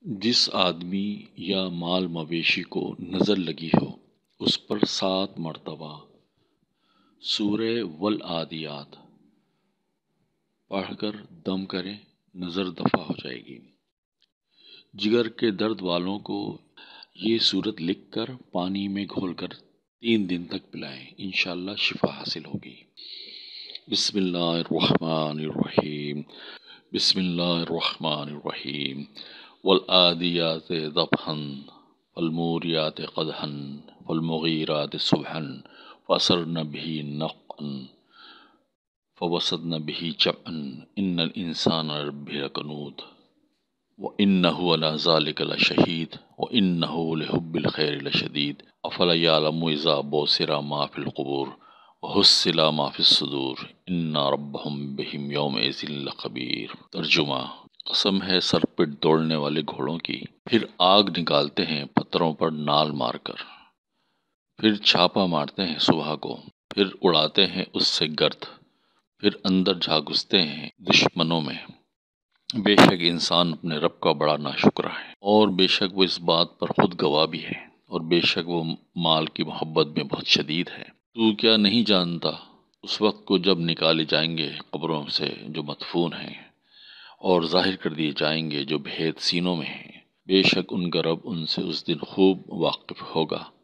جس آدمی یا مال مویشی کو نظر لگی ہو اس پر 7 مرتبہ سورہ والعادیات پڑھ کر دم کریں، نظر دفع ہو جائے گی۔ جگر کے درد والوں کو یہ صورت لکھ کر پانی میں گھول کر 3 دن تک پلائیں، انشاءاللہ شفا حاصل ہوگی۔ بسم اللہ الرحمن الرحیم۔ بسم اللہ الرحمن الرحیم۔ والعادیات ضبحا فالموریات قدحا فالمغیرات صبحا فأثرن به نقعا فوسطن به جمعا ان الانسان لربه لکنود وانه على ذلك لشهيد وانه لحب الخير لشديد افلا يعلم اذا بوسر ما في القبور وحصل ما في الصدور ان ربهم بهم يومئذ لخبير۔ ترجمہ: قسم ہے سر پٹ دوڑنے والے گھوڑوں کی، پھر آگ نکالتے ہیں پتھروں پر نال مار کر، پھر چھاپا مارتے ہیں صبح کو، پھر اڑاتے ہیں اس سے گرد، پھر اندر جا گھستے ہیں دشمنوں میں۔ بے شک انسان اپنے رب کا بڑا ناشکرا ہے، اور بے شک وہ اس بات پر خود گواہ بھی ہے، اور بے شک وہ مال کی محبت میں بہت شدید ہے۔ تو کیا نہیں جانتا اس وقت کو جب نکالے جائیں گے قبروں سے جو مدفون ہیں، اور ظاہر کر دیے جائیں گے جو بھید سینوں میں ہیں۔ بے شک ان کا رب ان سے اس دن خوب واقف ہوگا۔